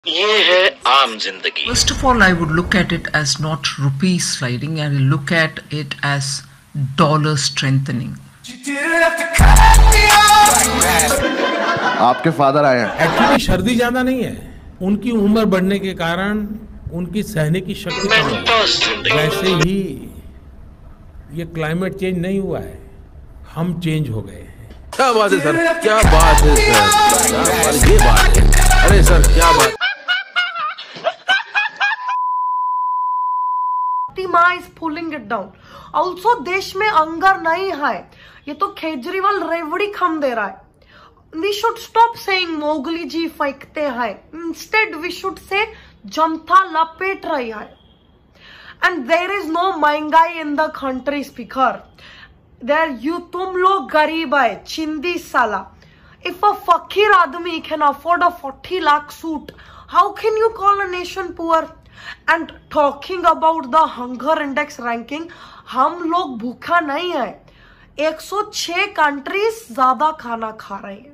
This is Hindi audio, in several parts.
ये है आम जिंदगी। First of all, I would look at it as not rupee sliding, I will look at it as dollar strengthening. आपके फादर आए हैं। एक्चुअली सर्दी ज्यादा नहीं है, उनकी उम्र बढ़ने के कारण उनकी सहने की शक्ति कम है। वैसे ही ये क्लाइमेट चेंज नहीं हुआ है, हम चेंज हो गए हैं। क्या बात है सर, क्या बात है सर, ये बात है। अरे सर क्या बात। माँ is pulling it down. Also देश में अंगर नहीं है, ये तो केजरीवाल रेवड़ी खम दे रहा है। We should stop saying Mowgli ji फेंकते हैं, इंस्टेड वी शुड से जनता लपेट रही है। एंड देर इज नो महंगाई in the country speaker. There you तुम लोग गरीब है, चिंदी साला। इफ अ फकीर आदमी can afford a 40 lakh suit, how can you call a nation poor? And talking about the hunger index ranking, हम लोग भूखा नहीं है, 106 कंट्रीज ज्यादा खाना खा रहे हैं।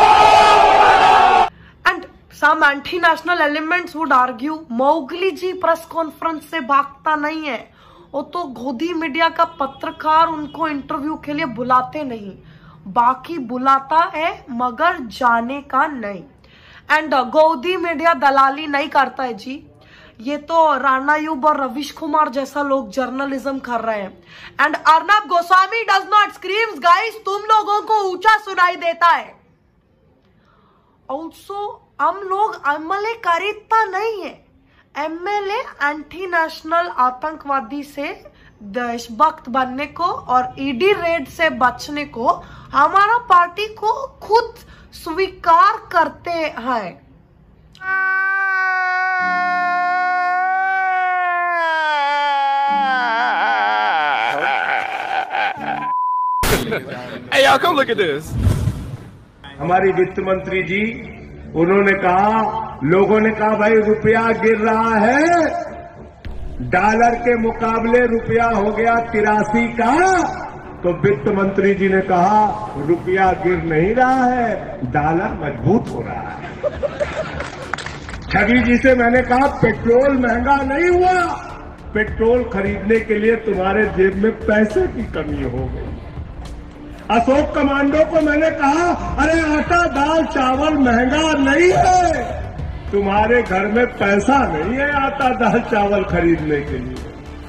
And some anti national elements would argue Mowgli ji press conference से भागता नहीं है, वो तो गोदी मीडिया का पत्रकार उनको इंटरव्यू के लिए बुलाते नहीं, बाकी बुलाता है मगर जाने का नहीं। एंड गोदी मीडिया दलाली नहीं करता है जी, ये तो राणा यूब और रविश कुमार जैसा लोग जर्नलिज्म कर रहे हैं। And Arnab Goswami does not screams guys, तुम लोगों को ऊंचा सुनाई देता है। ऑल्सो हम लोग एमएलए खरीदता नहीं है, एमएलए एंटी नेशनल आतंकवादी से देशभक्त बनने को और ईडी रेड से बचने को हमारा पार्टी को खुद स्वीकार करते हैं। Hey y'all, come look at this. हमारी वित्त मंत्री जी, उन्होंने कहा, लोगों ने कहा भाई रुपया गिर रहा है, डॉलर के मुकाबले रुपया हो गया 83 का, तो वित्त मंत्री जी ने कहा रुपया गिर नहीं रहा है, डॉलर मजबूत हो रहा है। छवि जी से मैंने कहा पेट्रोल महंगा नहीं हुआ, पेट्रोल खरीदने के लिए तुम्हारे जेब में पैसे की कमी हो गई। अशोक कमांडो को मैंने कहा अरे आटा दाल चावल महंगा नहीं है, तुम्हारे घर में पैसा नहीं है आटा दाल चावल खरीदने के लिए।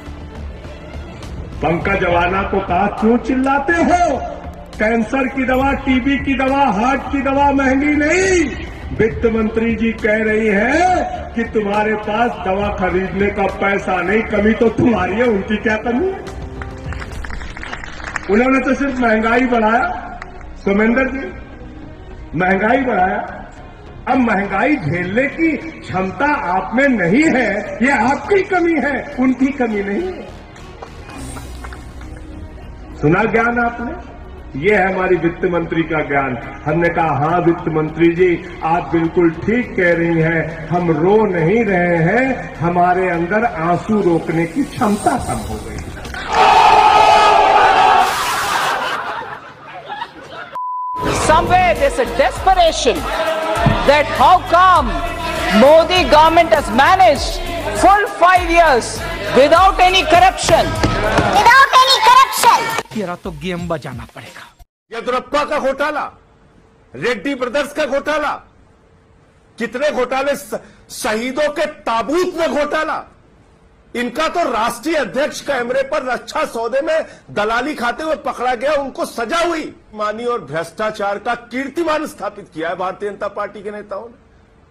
पंकज अवाना को कहा क्यों चिल्लाते हो, कैंसर की दवा, टीबी की दवा, हार्ट की दवा महंगी नहीं। वित्त मंत्री जी कह रही है कि तुम्हारे पास दवा खरीदने का पैसा नहीं, कमी तो तुम्हारी है, उनकी क्या कमी है? उन्होंने तो सिर्फ महंगाई बढ़ाया, सोमेंद्र जी महंगाई बढ़ाया। अब महंगाई झेलने की क्षमता आप में नहीं है, ये आपकी कमी है, उनकी कमी नहीं है। सुना ज्ञान आपने? ये है हमारी वित्त मंत्री का ज्ञान। हमने कहा हाँ वित्त मंत्री जी आप बिल्कुल ठीक कह रही हैं, हम रो नहीं रहे हैं, हमारे अंदर आंसू रोकने की क्षमता कम हो गई। Somewhere there's a desperation that how come Modi government has managed full 5 years without any corruption. तेरा तो गेम बजाना पड़ेगा। येदियुरप्पा का घोटाला, रेड्डी ब्रदर्स का घोटाला, कितने घोटाले, शहीदों के ताबूत में घोटाला, इनका तो राष्ट्रीय अध्यक्ष कैमरे पर रक्षा सौदे में दलाली खाते हुए पकड़ा गया, उनको सजा हुई। मानी और भ्रष्टाचार का कीर्तिमान स्थापित किया है भारतीय जनता पार्टी के नेताओं ने।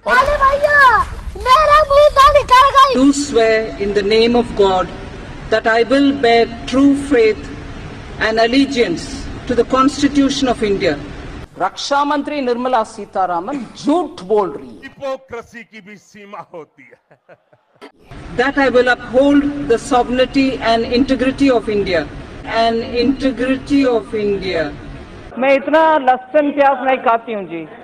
Do swear in the name of God that I will bear true faith and allegiance to the Constitution of India. रक्षा मंत्री निर्मला सीतारामन झूठ बोल रही है। हिपोक्रेसी की भी सीमा होती है। That I will uphold the sovereignty and integrity of India. And integrity of India. मैं इतना लहसुन प्याज नहीं खाती हूँ जी।